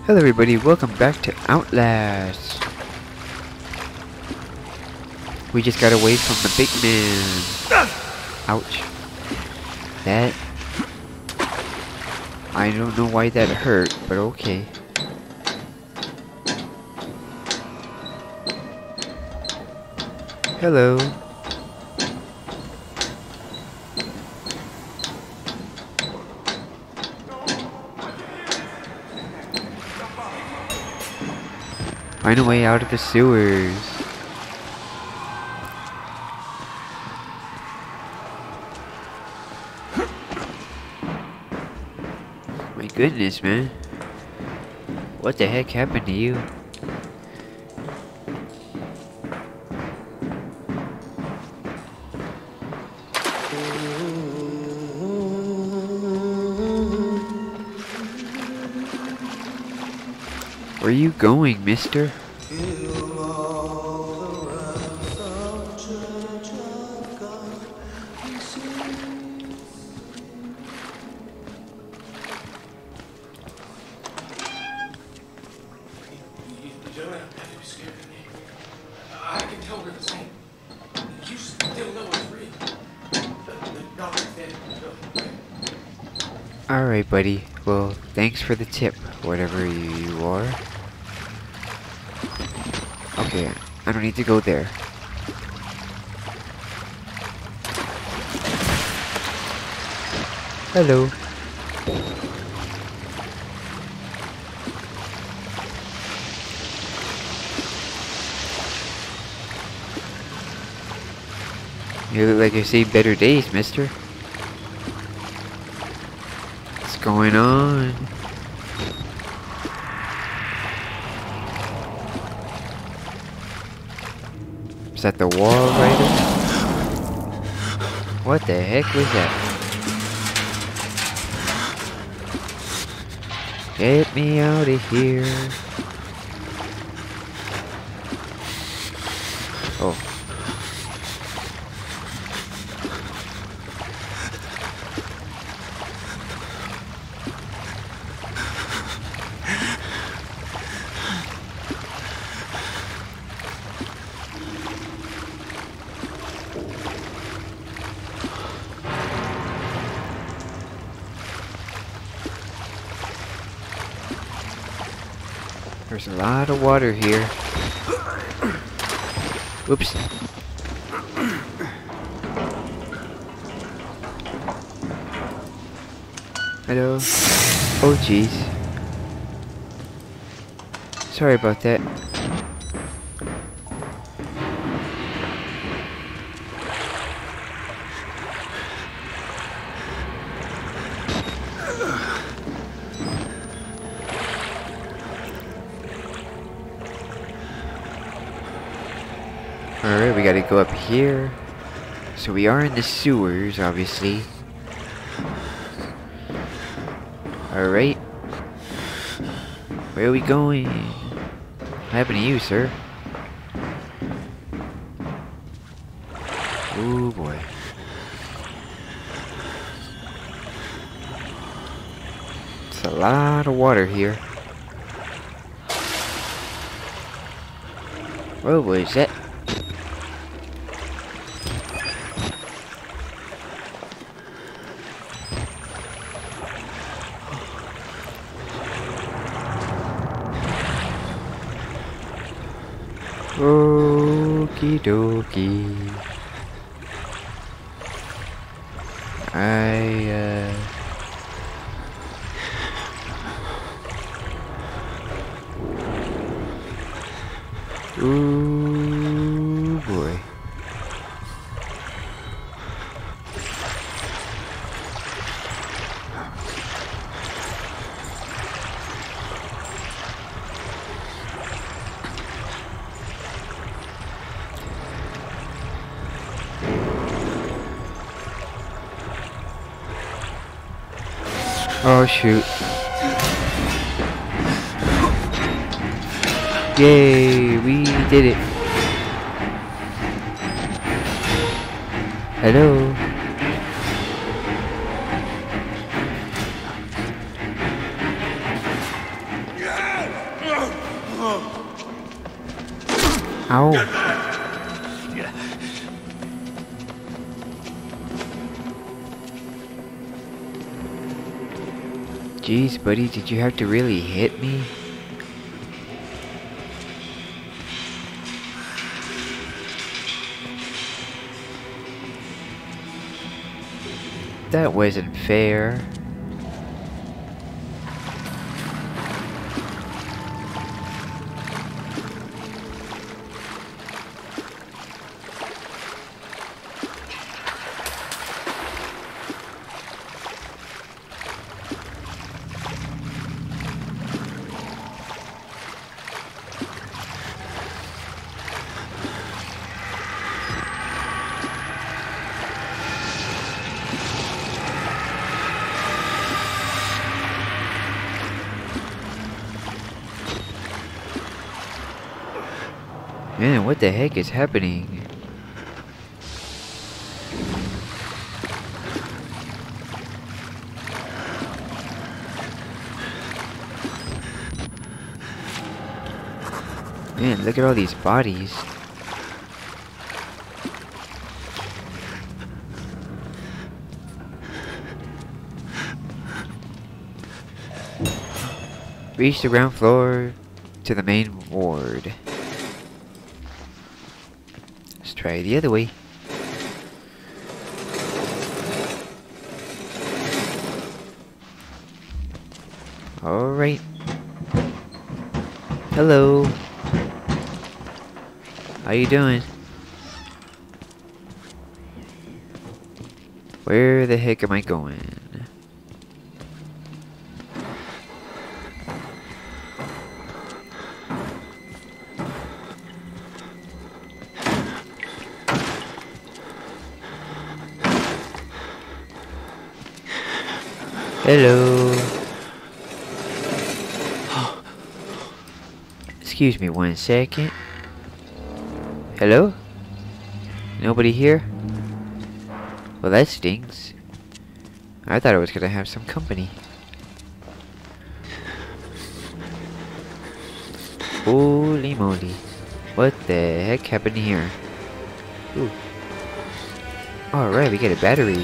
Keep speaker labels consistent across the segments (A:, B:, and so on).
A: Hello everybody, welcome back to Outlast. We just got away from the big man. Ouch. That... I don't know why that hurt, but okay. Hello. Find a way out of the sewers. My goodness, man. What the heck happened to you? Where are you going, mister? Alright, buddy. Well, thanks for the tip, whatever you are. Okay, I don't need to go there. Hello. You look like you've seen better days, mister. What's going on? Is that the wall rider? What the heck was that? Get me out of here. Oh. There's a lot of water here. Oops. Hello. Oh jeez. Sorry about that. Alright, we gotta go up here. So we are in the sewers, obviously. Alright. Where are we going? What happened to you, sir? Oh boy. It's a lot of water here. What was that? Okie dokie. Ooh boy. Oh shoot. Yay, we did it. Hello. Ow. Jeez, buddy, did you have to really hit me? That wasn't fair. Man, what the heck is happening? Man, look at all these bodies. Reach the ground floor to the main ward. Let's try the other way. Alright. Hello. How you doing? Where the heck am I going? Hello. Excuse me 1 second. Hello? Nobody here? Well, that stinks. I thought I was gonna have some company. Holy moly. What the heck happened here? Ooh. Alright, we get a battery.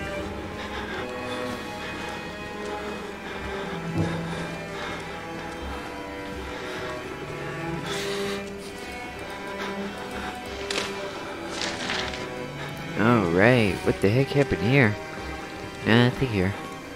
A: Alright, what the heck happened here? Nothing here.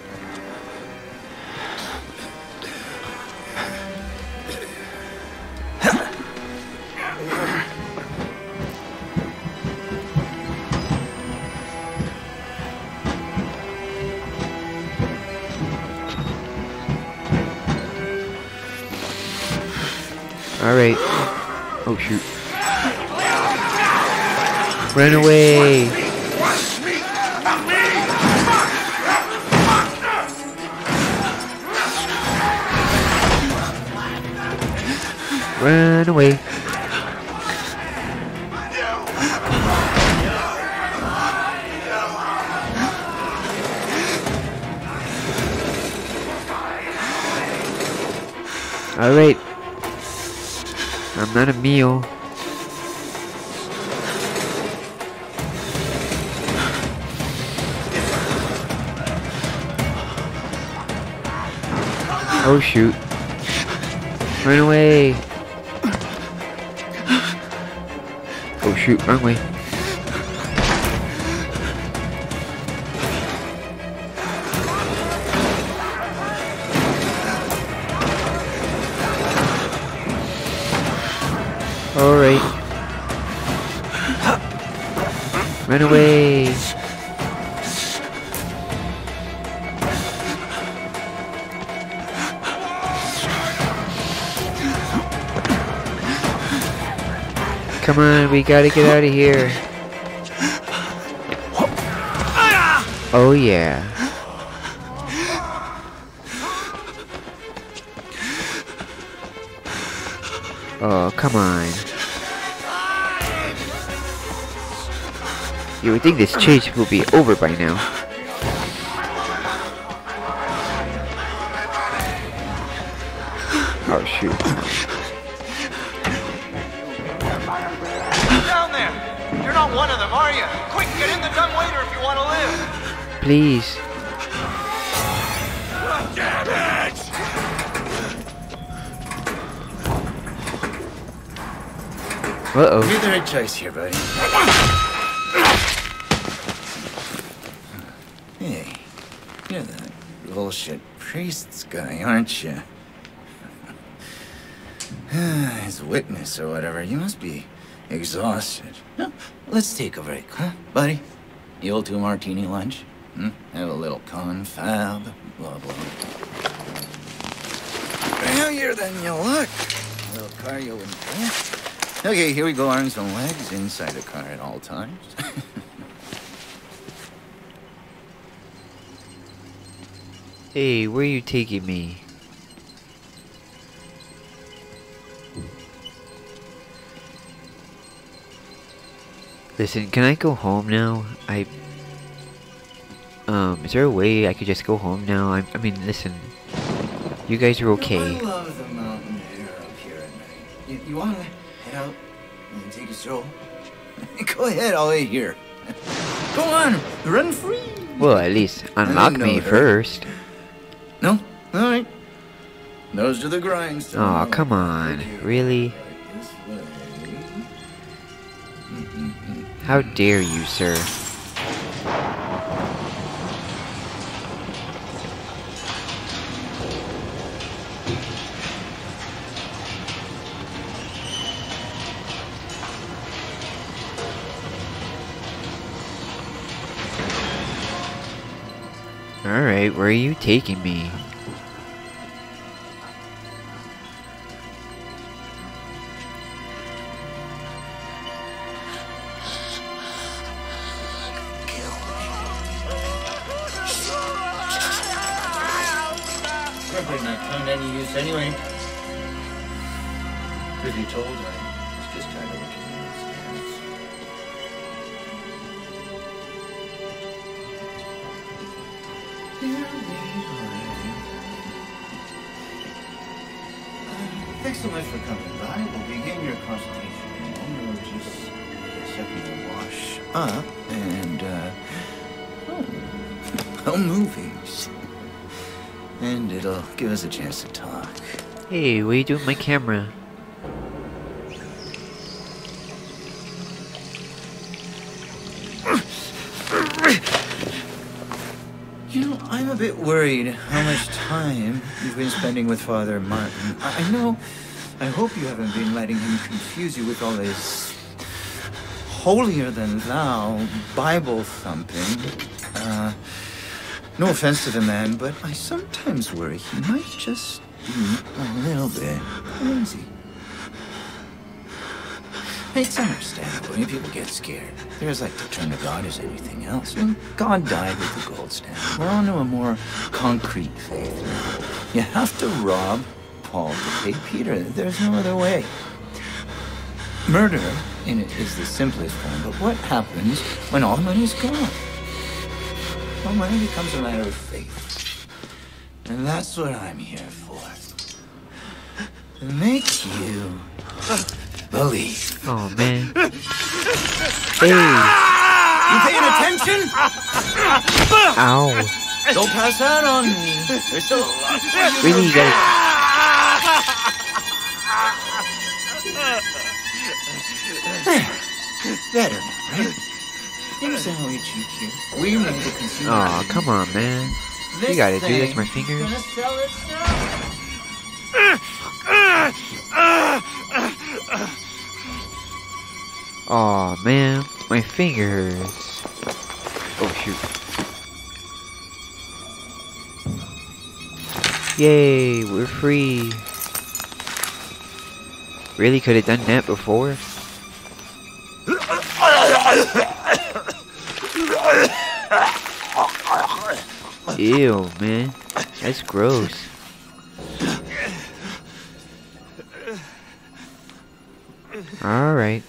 A: Alright. Oh shoot. Run away! Run away! Alright. I'm not a meal. Oh shoot. Run away. Oh shoot, wrong way. Alright. Run away. Come on, we gotta get out of here. Oh yeah. Oh, come on. You would think this chase will be over by now. Oh shoot.
B: one of them, are you? Quick, get in the dumbwaiter if you want to live.
A: Please.
B: Damn it!
A: Uh-oh.
C: You're the right choice here, buddy. Hey, you're the bullshit priest's guy, aren't you? His witness or whatever. You must be exhausted. No, let's take a break, huh, buddy? You'll do martini lunch? Have a little confab, blah, blah. Heavier than you look. A little cardio in there. Okay, here we go, arms and legs inside the car at all times.
A: Hey, where are you taking me? Listen, can I go home now? Is there a way I could just go home now? I mean, listen. You guys are okay.
C: I love the mountain air up here at night. You wanna head out and take a stroll? Go ahead, I'll wait here. Go on, run free.
A: Well, at least unlock me first.
C: No? Alright. Nose to the grindstone.
A: Aw, come on. Really? How dare you, sir? Alright, where are you taking me?
C: Probably not found any use anyway. Truth be told, I was just trying to look at my scans. Here we are. Thanks so much for coming by. We'll begin your consultation in a moment. We'll just take a second to wash up and, movies. And it'll give us a chance to talk.
A: Hey, what are you doing with my camera?
C: You know, I'm a bit worried how much time you've been spending with Father Martin. I know, I hope you haven't been letting him confuse you with all this holier-than-thou Bible thumping. No offense to the man, but I sometimes worry he might just be a little bit crazy. It's understandable when people get scared. They're as like to turn to God as anything else. And God died with the gold standard. We're on to a more concrete faith now. You have to rob Paul to pay Peter. There's no other way. Murder in it is the simplest form, but what happens when all the money's gone? Well, money becomes a matter of faith. And that's what I'm here for. To make you believe.
A: Oh, man. Hey!
C: You paying attention?
A: Ow.
C: Don't pass out on me. There's still a lot for you to
A: Really, you
C: do. Better now, right? Here's how we cheat you. We made the consumer.
A: Aw, come on, man.
C: This
A: You gotta do this,
C: thing
A: my
C: is
A: fingers.
C: gonna sell itself.
A: Aw, man. My fingers. Oh, shoot. Yay, we're free. Really could have done that before. Ew, man. That's gross. Alright.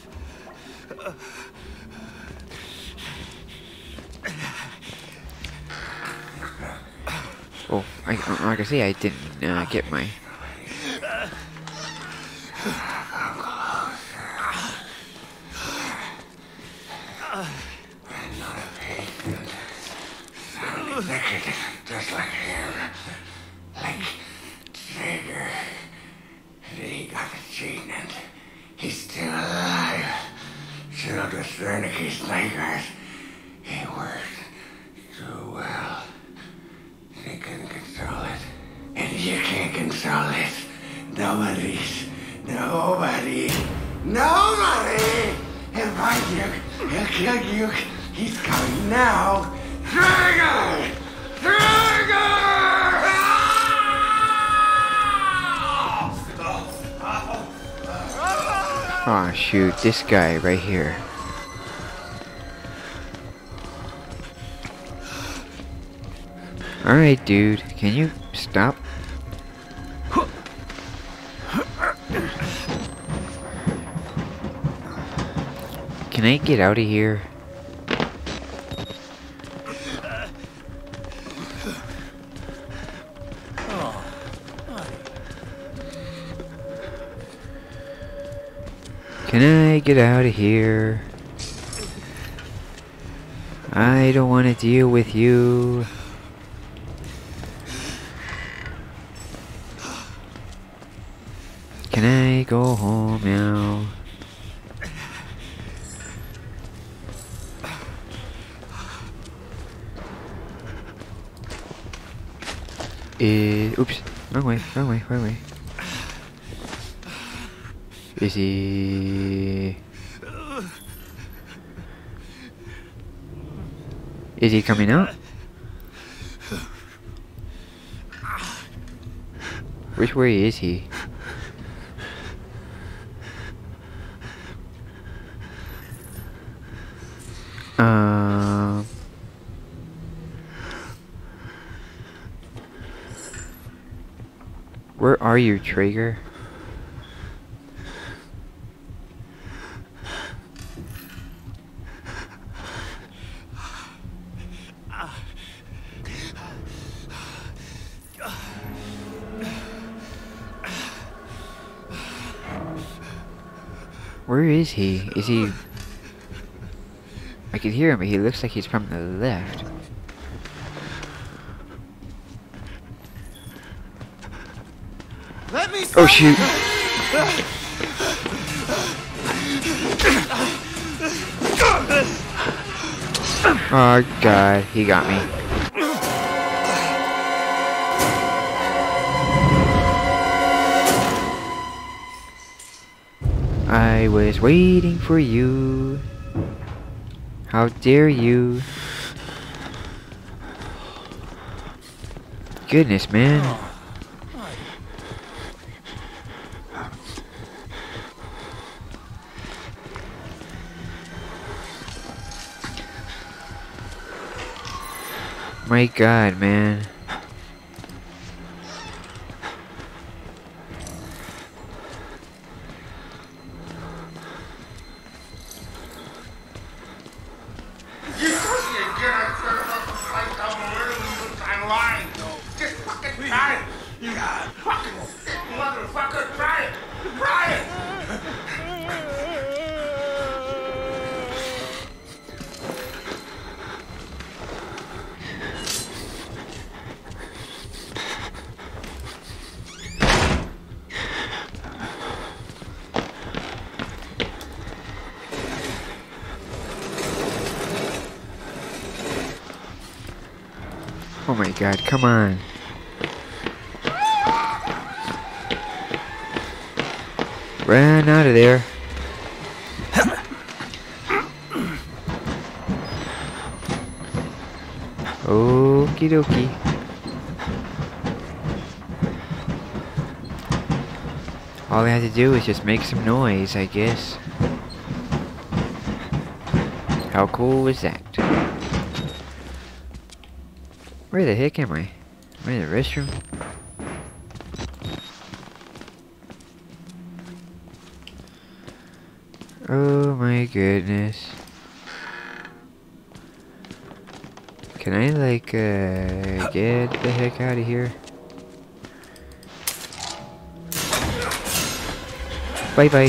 A: Oh, like I say, I didn't get my...
D: naked, just like him. Like Traeger. And he got the gene and he's still alive. Filled with Wernicke's nightmares. He worked so well. They couldn't control it. And you can't control it. Nobody. He'll find you. He'll kill you. He's coming now. Traeger!
A: Oh shoot, this guy right here. Alright dude, can you stop? Can I get out of here? Can I get out of here? I don't want to deal with you. Can I go home now? Oops, wrong way. Is he coming out? Which way is he? Where are you, Traeger? Where is he? Is he... I can hear him, but he looks like he's from the left.
B: Let me
A: Oh shoot! Oh god, he got me. I was waiting for you. How dare you? Goodness, man. My god, man. Oh my god, come on. Run out of there. Okie dokie. All I have to do is just make some noise, I guess. How cool was that? Where the heck am I? Am I in the restroom? Oh my goodness. Can I like get the heck out of here? Bye bye.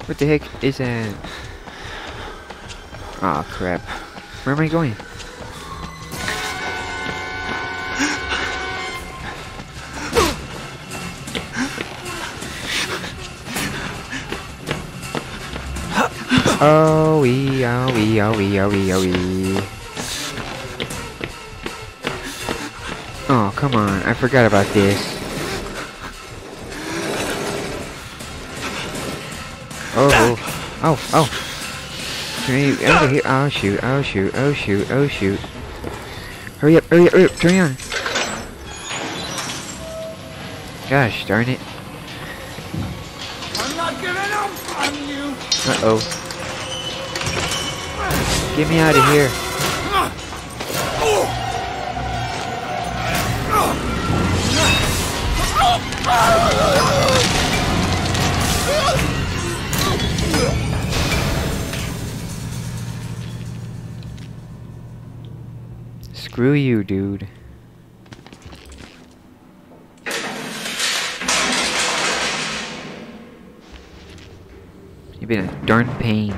A: What the heck is that? Aw, crap. Where am I going? Oh wee, oh wee, oh wee, oh wee, oh wee. Oh, come on, I forgot about this. Oh, oh, oh. Turn me over here. Oh shoot, oh shoot, oh shoot, oh shoot. Hurry up, hurry up, hurry up, turn me on. Gosh darn it.
D: I'm not giving up on you.
A: Uh-oh. Get me out of here. Screw you, dude. You've been a darn pain.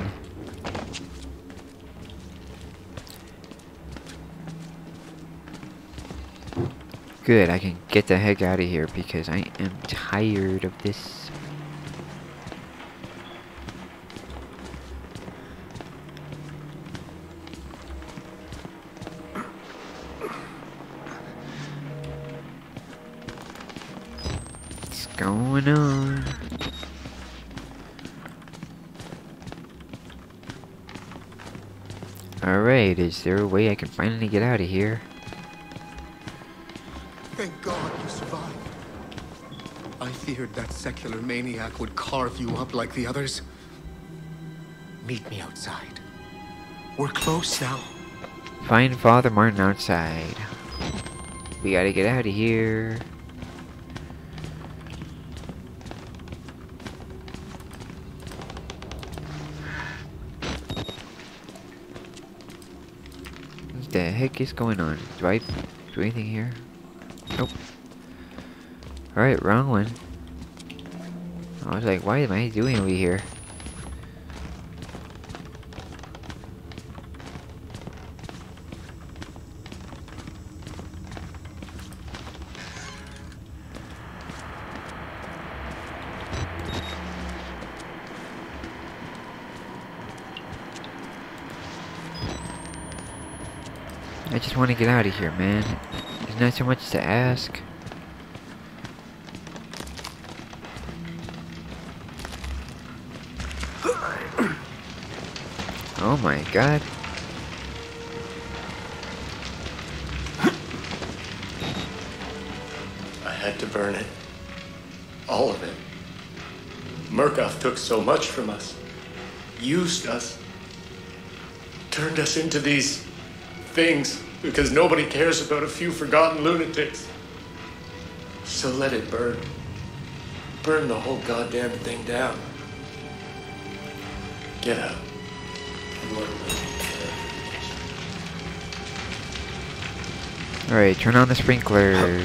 A: Good, I can get the heck out of here because I am tired of this. What's going on? Alright, is there a way I can finally get out of here?
E: Thank God you survived. I feared that secular maniac would carve you up like the others. Meet me outside. We're close now.
A: Find Father Martin outside. We gotta get out of here. What the heck is going on? Do I do anything here? Nope. Alright, wrong one. I was like, why am I doing over here? I just want to get out of here, man. There's not so much to ask. Oh my god.
F: I had to burn it. All of it. Murkoff took so much from us. Used us. Turned us into these things because nobody cares about a few forgotten lunatics. So let it burn. Burn the whole goddamn thing down. Get out.
A: Alright, turn on the sprinklers.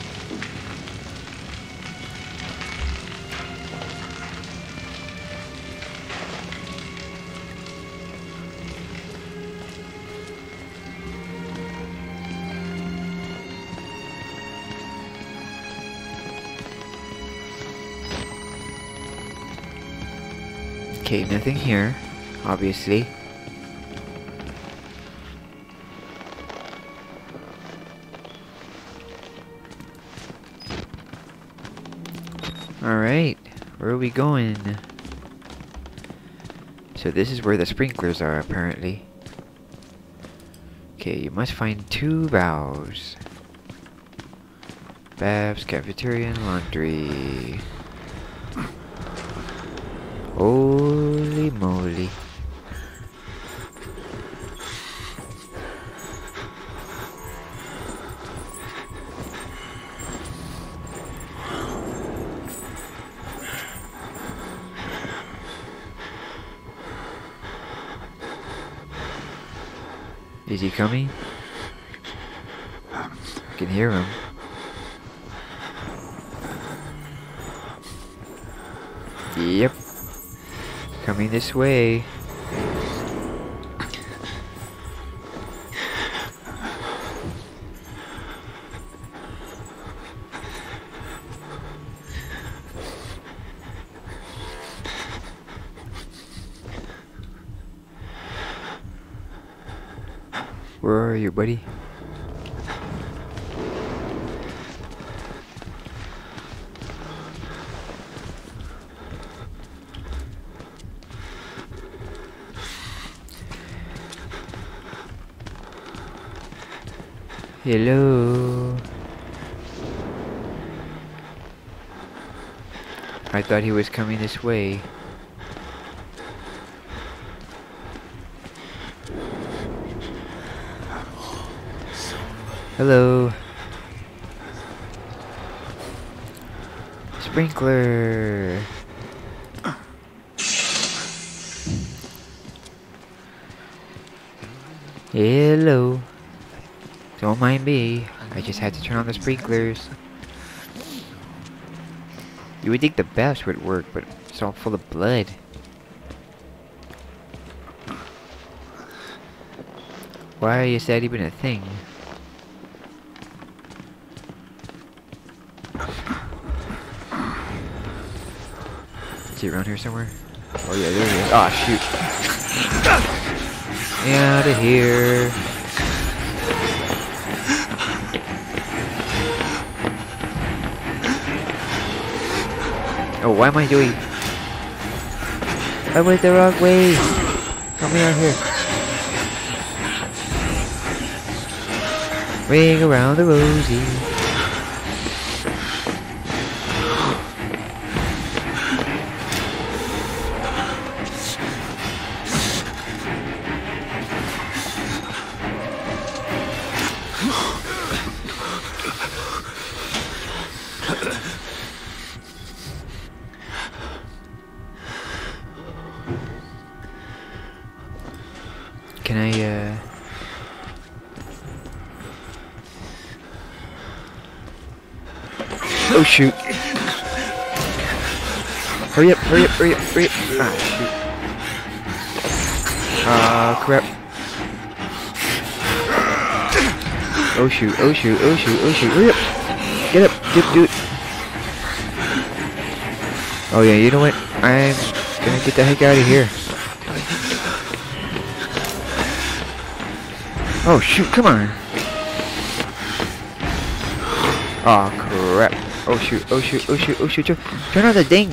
A: Okay, nothing here, obviously. Alright, where are we going? So this is where the sprinklers are, apparently. Okay, you must find 2 valves. Baths, cafeteria, and laundry. Holy moly. Is he coming? I can hear him. Yep. Coming this way. Where are you, buddy? Hello. I thought he was coming this way. Hello. Sprinkler. Hello. Don't mind me. I just had to turn on the sprinklers. You would think the baths would work, but it's all full of blood. Why is that even a thing? Is he around here somewhere? Oh yeah, there he is. Oh shoot. Out of here. Oh, why am I doing? I went the wrong way. Help me out here. Ring around the rosy. Can I, Oh shoot. Hurry up, hurry up, hurry up, hurry up. Ah, shoot. Ah, crap. Oh shoot, oh shoot, oh shoot, oh shoot. Hurry up. Get up, dude. Oh yeah, you know what? I'm gonna get the heck out of here. Oh shoot, come on. Oh crap. Oh shoot, oh shoot, oh shoot, oh shoot. Turn on the ding.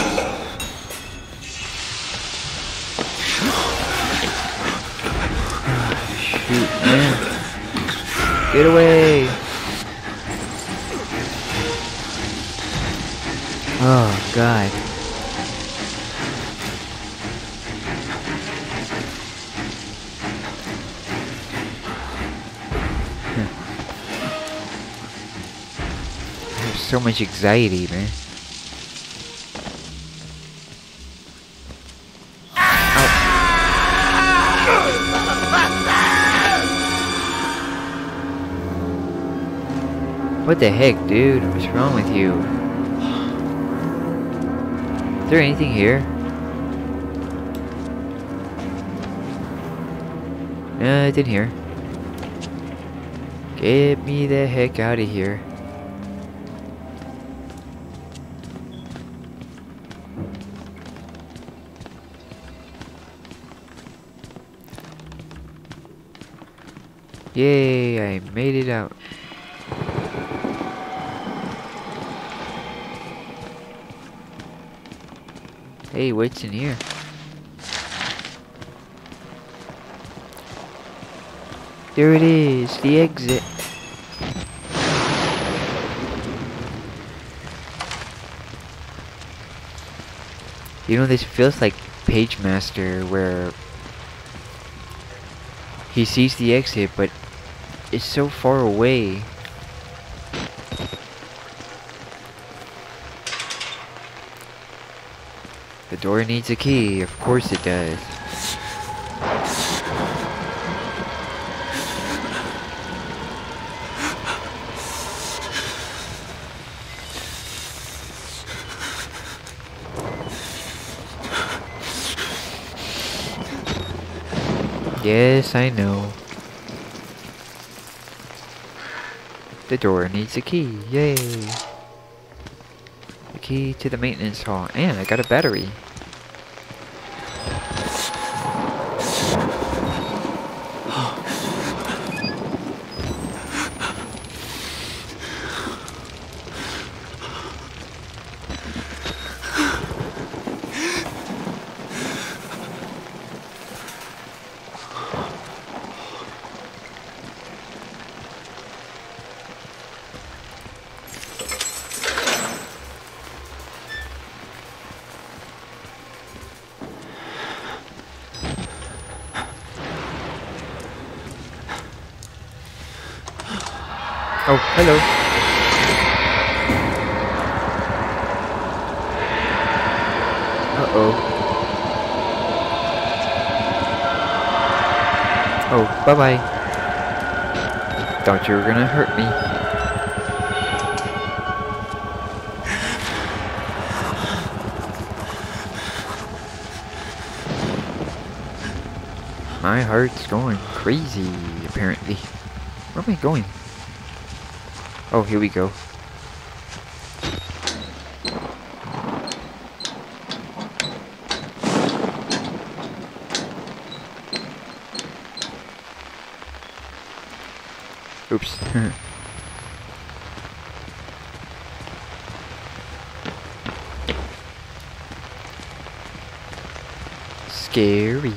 A: Shoot, man. Get away. Oh god. So much anxiety, man. What the heck, dude? What's wrong with you? Is there anything here? Nothing here. Get me the heck out of here. Yay, I made it out. Hey, what's in here? There it is, the exit. You know, this feels like Page Master, where he sees the exit, but it's so far away. The door needs a key, of course it does. Yes, I know. The door needs a key. Yay! The key to the maintenance hall. And I got a battery. Oh, hello. Uh-oh. Oh, bye-bye. Thought you were gonna hurt me. My heart's going crazy, apparently. Where am I going? Oh, here we go. Oops. Scary.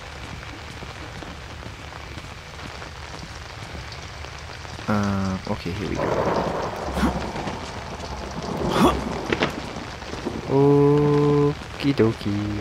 A: Okay, here we go. Okie dokie.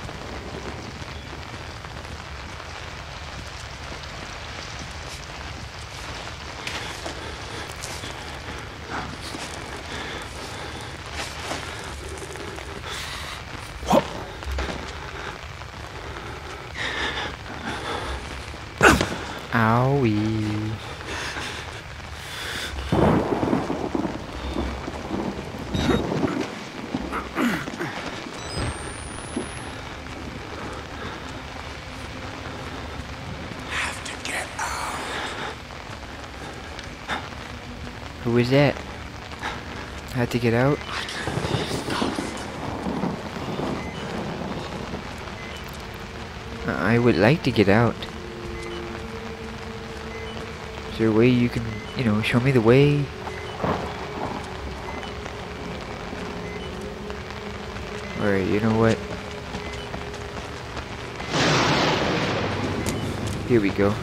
A: Owie. Who is that? Had to get out? I would like to get out. Is there a way you can, you know, show me the way? Alright, you know what? Here we go.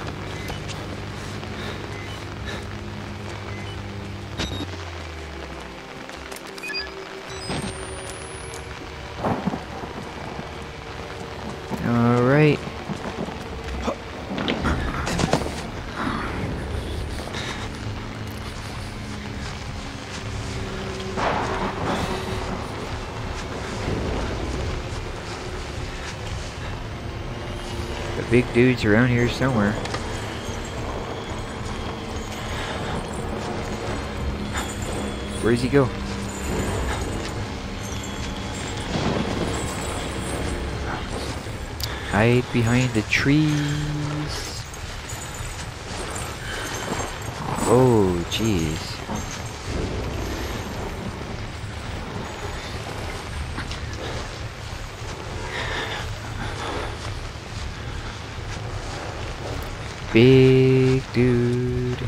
A: Alright. The big dude's around here somewhere. Where does he go? Hide behind the trees. Oh, jeez. Big dude.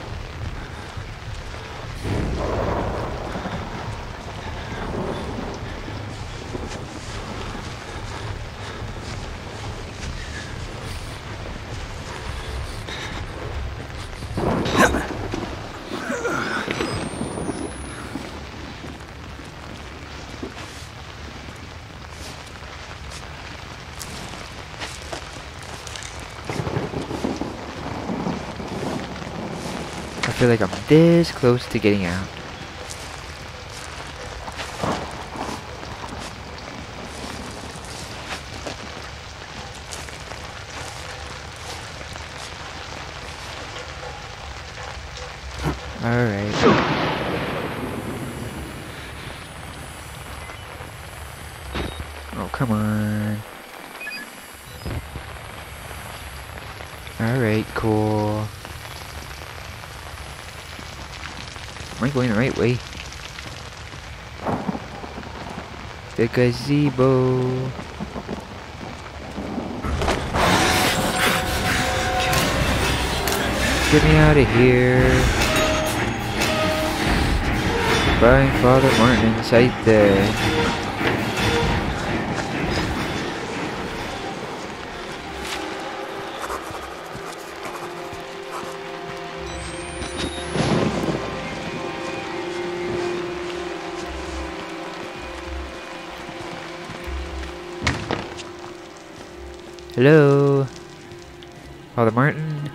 A: I feel like I'm this close to getting out. Alright. Oh, come on. Alright, cool. Am I going the right way? The gazebo. Get me out of here. Bye, Father Martin inside there. Hello? Father Martin?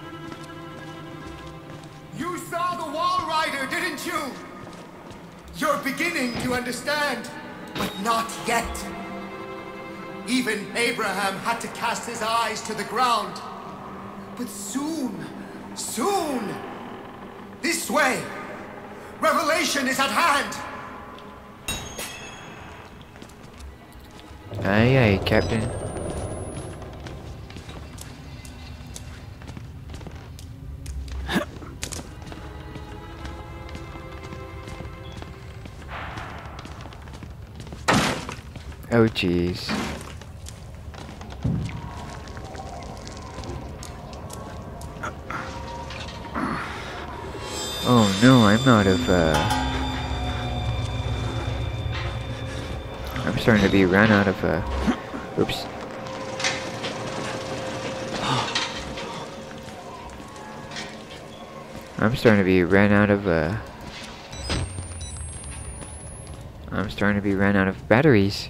E: You saw the Wall Rider, didn't you? You're beginning to understand, but not yet. Even Abraham had to cast his eyes to the ground. But soon, this way, revelation is at hand.
A: Aye, aye, Captain. Oh, jeez. Oh no, I'm out of, I'm starting to be run out of, oops. I'm starting to be ran out of, I'm starting to be ran out of batteries.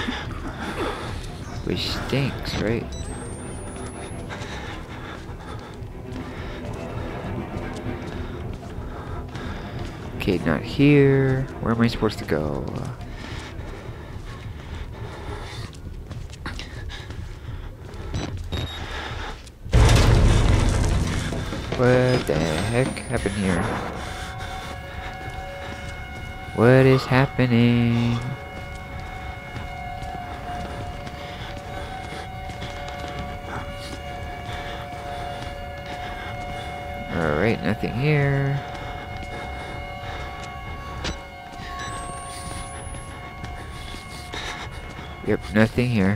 A: Which stinks, right? Okay, not here. Where am I supposed to go? What the heck happened here? What is happening? Alright, nothing here. Yep, nothing here.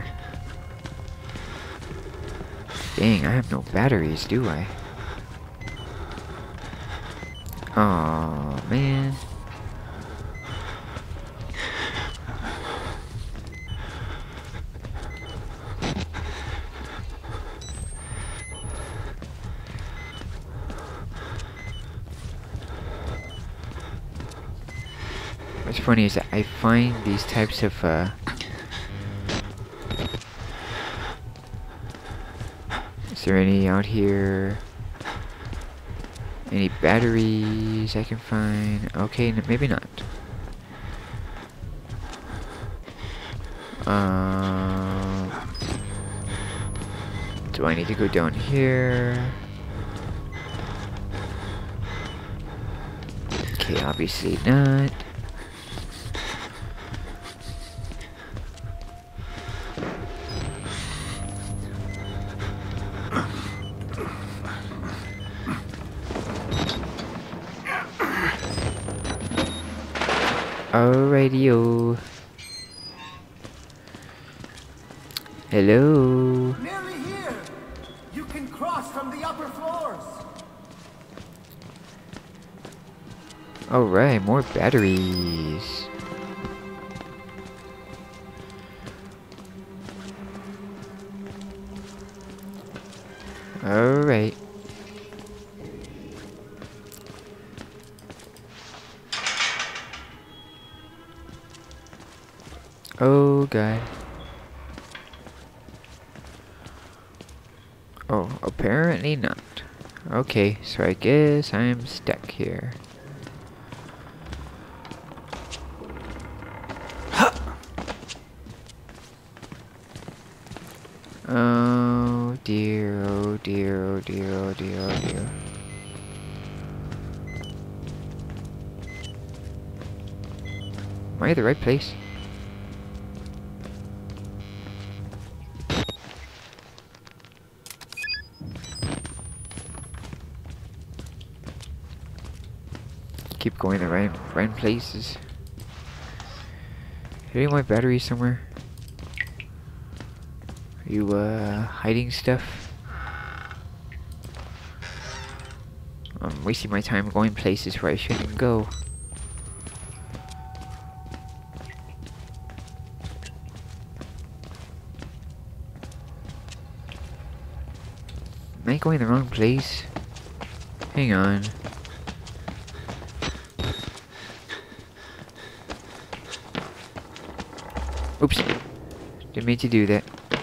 A: Dang, I have no batteries, do I? Aw, man. What's funny is that I find these types of, is there any out here? Any batteries I can find? Okay, maybe not. Do I need to go down here? Okay, obviously not. Alrighty-o. Hello.
E: Nearly here. You can cross from the upper floors.
A: Alright, more batteries. Alright. Oh god. Oh, apparently not. Okay, so I guess I'm stuck here. Oh dear, oh dear, oh dear, oh dear, oh dear. Am I at the right place? keep going the right places. Hitting my battery somewhere. Are you hiding stuff? I'm wasting my time going places where I shouldn't go. Am I going the wrong place? Hang on. Oops. Didn't mean to do that.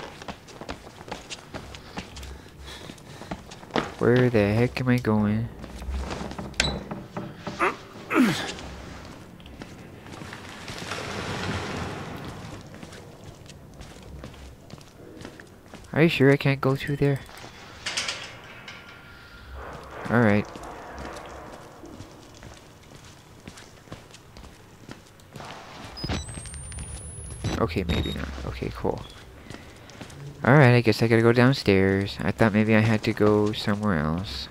A: Where the heck am I going? Are you sure I can't go through there? Alright. Okay, maybe not. Okay, cool. Alright, I guess I gotta go downstairs. I thought maybe I had to go somewhere else.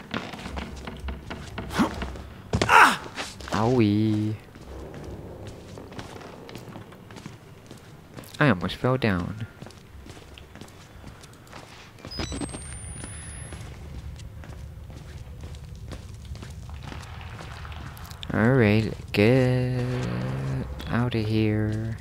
A: Owie. I almost fell down. Alright, get out of here.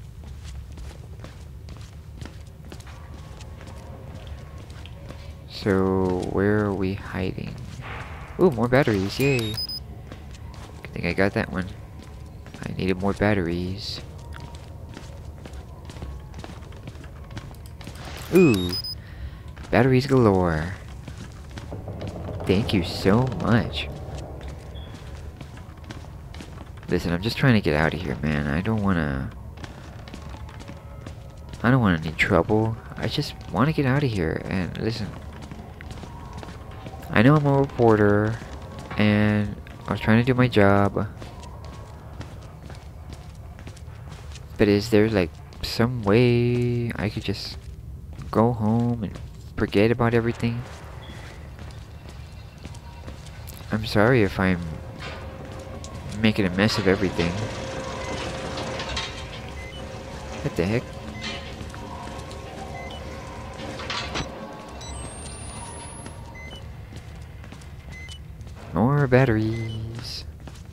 A: So, where are we hiding? Ooh, more batteries, yay! I think I got that one. I needed more batteries. Ooh! Batteries galore. Thank you so much. Listen, I'm just trying to get out of here, man. I don't wanna need trouble. I just want to get out of here. And listen, I know I'm a reporter, and I was trying to do my job. But is there like some way I could just go home and forget about everything? I'm sorry if I'm making a mess of everything. What the heck? More batteries.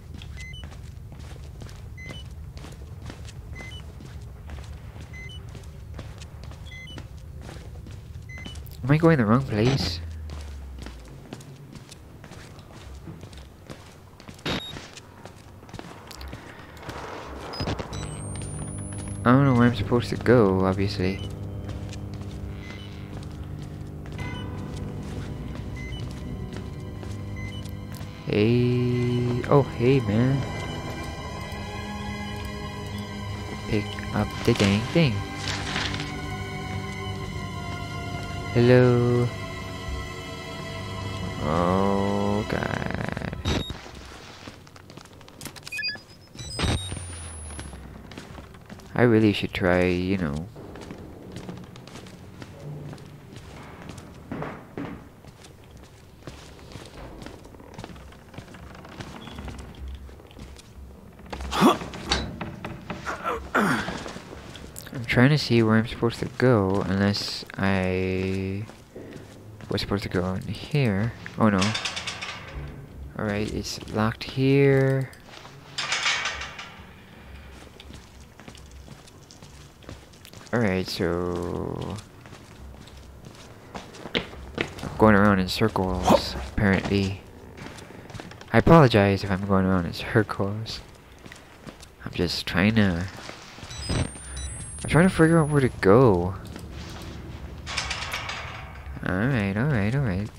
A: Am I going the wrong place? I don't know where I'm supposed to go, obviously. Hey, oh hey man. Pick up the dang thing. Hello. Oh god. I really should try, you know. I'm trying to see where I'm supposed to go, unless I was supposed to go in here. Oh no. Alright, it's locked here. Alright, so I'm going around in circles, apparently. I apologize if I'm going around in circles. I'm just trying to figure out where to go. Alright, alright, alright.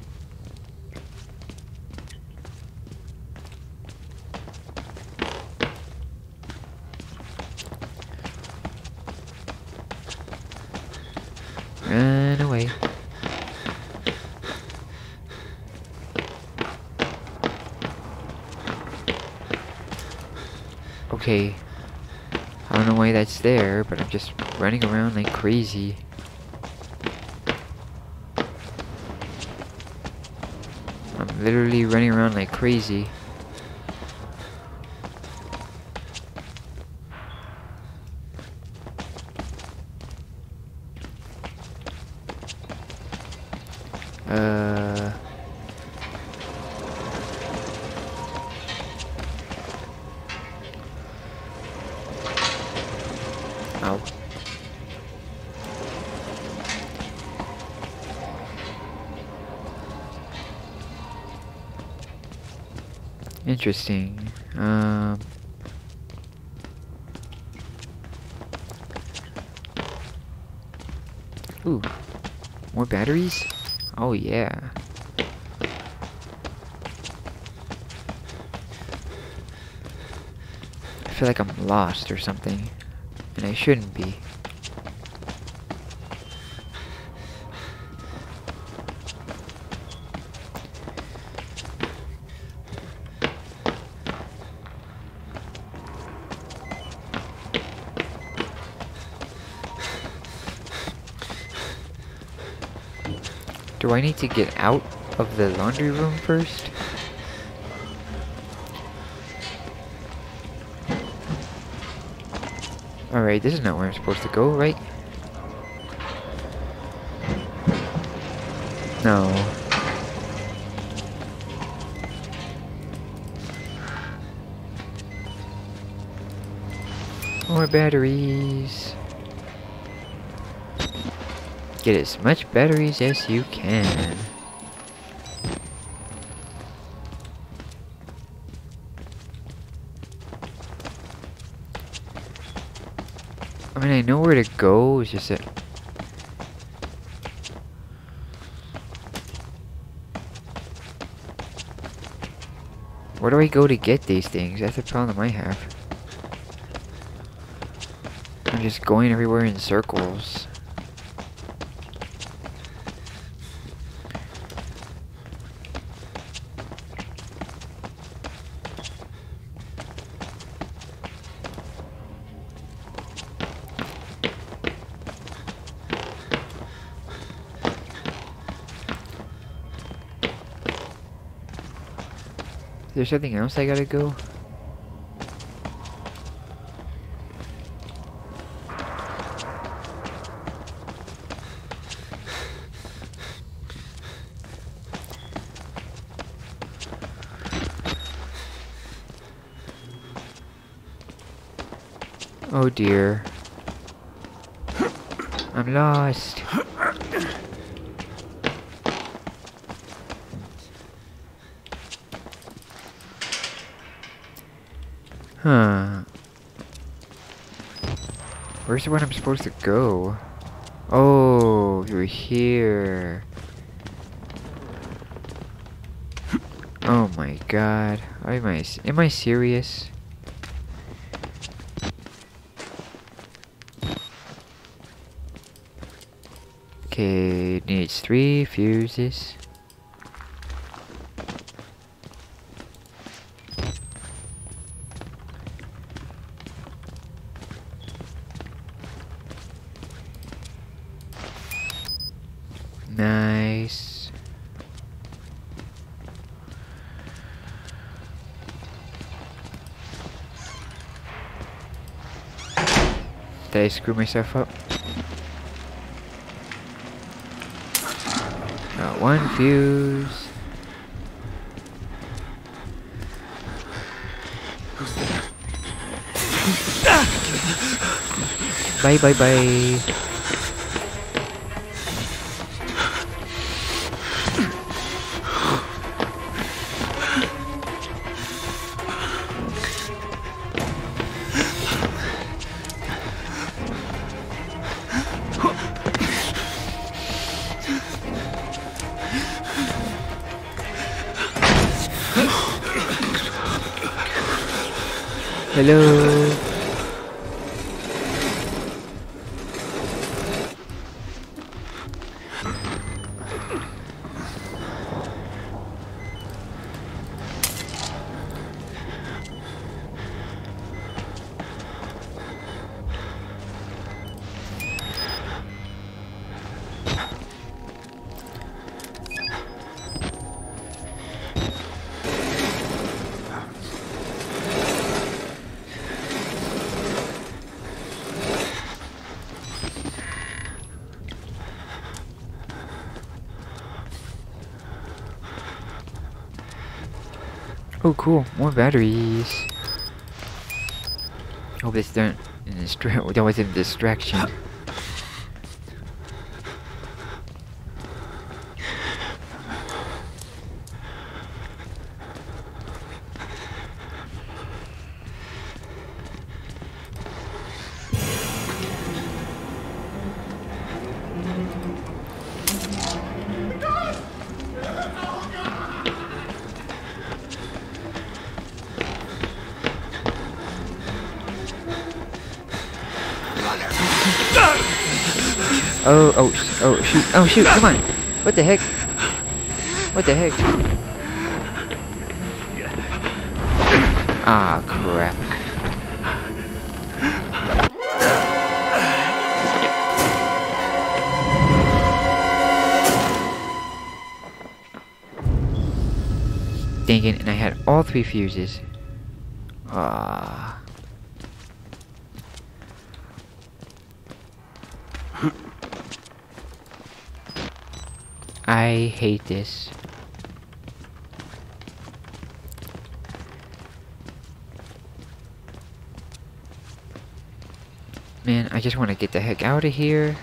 A: Run away. Okay. I don't know why that's there, but I'm just running around like crazy. I'm literally running around like crazy. Interesting. Ooh, more batteries? Oh yeah. I feel like I'm lost or something, and I shouldn't be. Do I need to get out of the laundry room first? Alright, this is not where I'm supposed to go, right? No. More batteries. Get as much batteries as you can. I mean, I know where to go, it's just that... Where do I go to get these things? That's the problem I have. I'm just going everywhere in circles. Is there something else I gotta go? Oh dear. I'm lost. Huh. Where's the one I'm supposed to go? Oh, you're here. Oh my god. Am I serious? Okay, it needs 3 fuses. Nice. Did I screw myself up? Got 1 fuse. Bye bye bye. Hello. Oh cool, more batteries. Hope this don't that wasn't a distraction. Oh, shoot. Oh, shoot, come on. What the heck? What the heck? Ah, crap. Dang it, and I had all 3 fuses. Ah. I hate this. Man, I just want to get the heck out of here.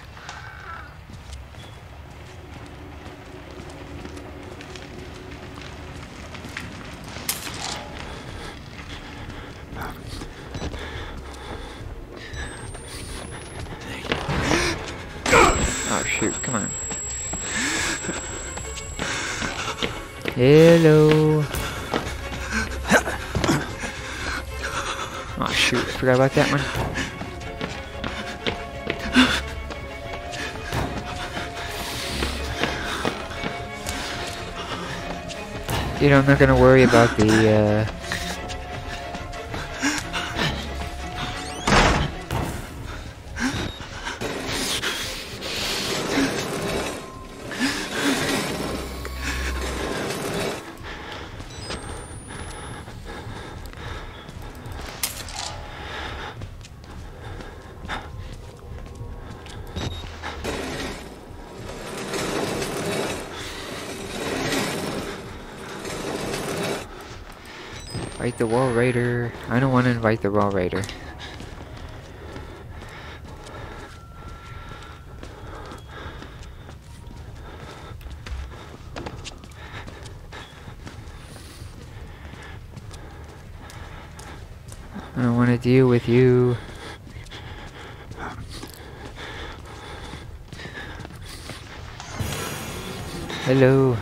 A: Oh shoot, come on. Hello. Oh shoot, forgot about that one. You know, I'm not gonna worry about the invite the Wall Raider. I don't want to invite the Wall Raider. I don't want to deal with you. Hello.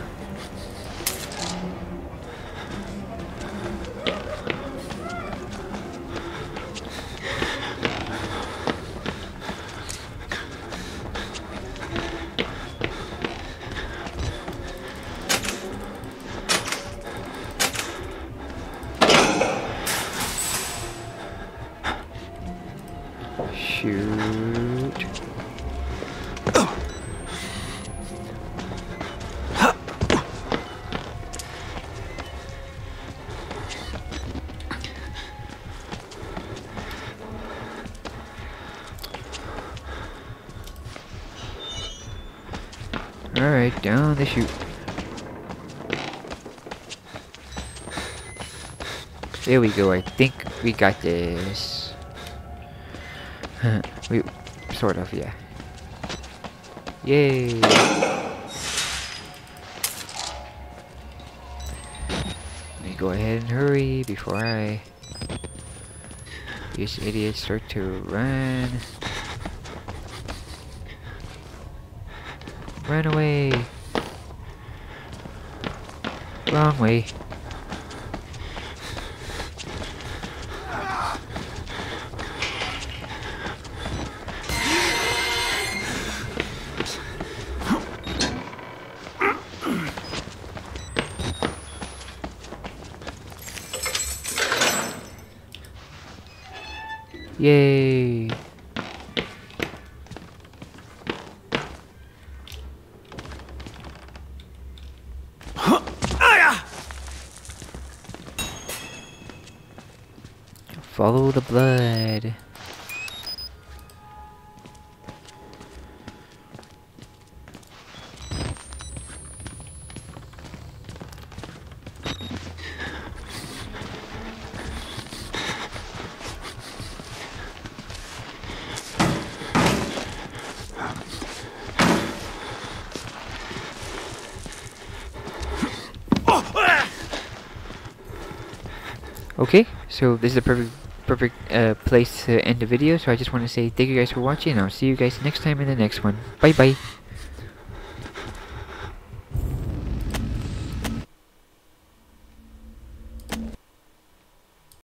A: Shoot. Alright, down the chute. There we go, I think we got this. We sort of, yeah. Yay! Let me go ahead and hurry before these idiots start to run. Run away! Wrong way. Yay! Follow the blood. Okay, so this is a perfect place to end the video, so I just want to say thank you guys for watching, and I'll see you guys next time in the next one. Bye bye!